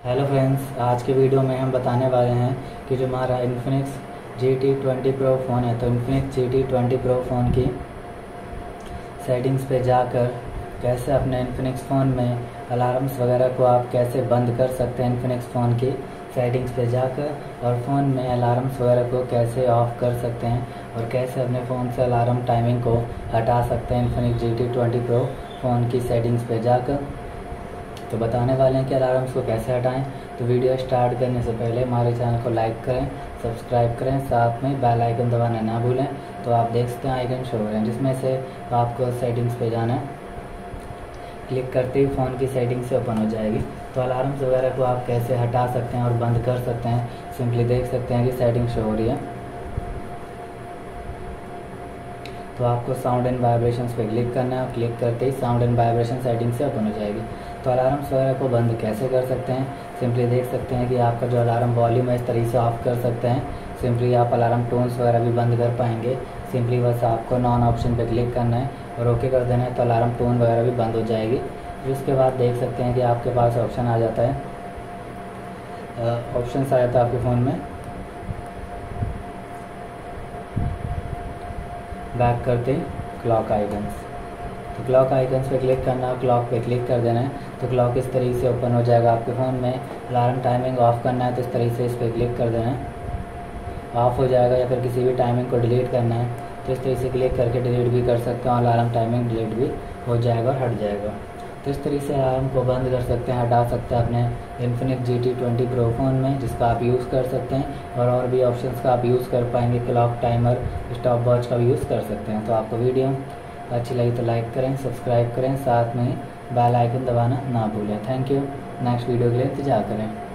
Hello friends, आज के video में हम बताने वाले हैं कि जो हमारा इन्फिनिक्स GT20 Pro फ़ोन है, तो इन्फिनिक्स GT20 Pro फ़ोन की सेटिंग्स पे जाकर कैसे अपने इन्फिनिक्स फ़ोन में अलार्म्स वगैरह को आप कैसे बंद कर सकते हैं इन्फिनिक्स फ़ोन की सेटिंग्स पे जाकर, और फ़ोन में अलार्म्स वगैरह को कैसे ऑफ़ कर सकते हैं और कैसे अपने फ़ोन से अलार्म टाइमिंग को हटा सकते हैं इन्फिनिक्स GT20 Pro फ़ोन की सेटिंग्स पे जाकर। तो बताने वाले हैं कि अलार्म्स को कैसे हटाएं। तो वीडियो स्टार्ट करने से पहले हमारे चैनल को लाइक करें, सब्सक्राइब करें, साथ में बेल आइकन दबाना ना भूलें। तो आप देख सकते हैं आइकन शो हो रहे हैं, जिसमें से आपको सेटिंग्स पे जाना है। क्लिक करते ही फ़ोन की सेटिंग से ओपन हो जाएगी। तो अलार्म्स वगैरह को आप कैसे हटा सकते हैं और बंद कर सकते हैं, सिंपली देख सकते हैं कि सेटिंग शो हो रही है। तो आपको साउंड एंड वाइब्रेशंस पे क्लिक करना है और क्लिक करते ही साउंड एंड वाइब्रेशन सेटिंग से ओपन हो जाएगी। तो अलार्म्स वगैरह को बंद कैसे कर सकते हैं, सिंपली देख सकते हैं कि आपका जो अलार्म वॉल्यूम है इस तरीके से ऑफ कर सकते हैं। सिंपली आप अलार्म टोन्स वगैरह भी बंद कर पाएंगे। सिंपली बस आपको नॉन ऑप्शन पे क्लिक करना है और ओके कर देना है, तो अलार्म टोन वगैरह भी बंद हो जाएगी। फिर उसके बाद देख सकते हैं कि आपके पास ऑप्शन आ जाता है, ऑप्शन आ जाता है आपके फ़ोन में। बैक करते क्लॉक आइकन्स, तो क्लॉक आइकन्स पे क्लिक करना है, क्लॉक पे क्लिक कर देना है। तो क्लॉक इस तरीके से ओपन हो जाएगा आपके फ़ोन में। अलार्म टाइमिंग ऑफ करना है तो इस तरीके से इस पर क्लिक कर देना है, ऑफ हो जाएगा। या फिर किसी भी टाइमिंग को डिलीट करना है तो इस तरीके से क्लिक करके डिलीट भी कर सकते हैं, और अलार्म टाइमिंग डिलीट भी हो जाएगा और हट जाएगा। तो इस तरीके से अलार्म को बंद कर सकते हैं, हटा सकते हैं अपने इन्फिनिक्स GT20 Pro फ़ोन में, जिसका आप यूज़ कर सकते हैं। और भी ऑप्शंस का आप यूज़ कर पाएंगे, क्लॉक, टाइमर, स्टॉप वॉच का भी यूज़ कर सकते हैं। तो आपको वीडियो अच्छी लगी तो लाइक करें, सब्सक्राइब करें, साथ में बेल आइकन दबाना ना भूलें। Thank you. नेक्स्ट वीडियो के लिए इंतजार करें।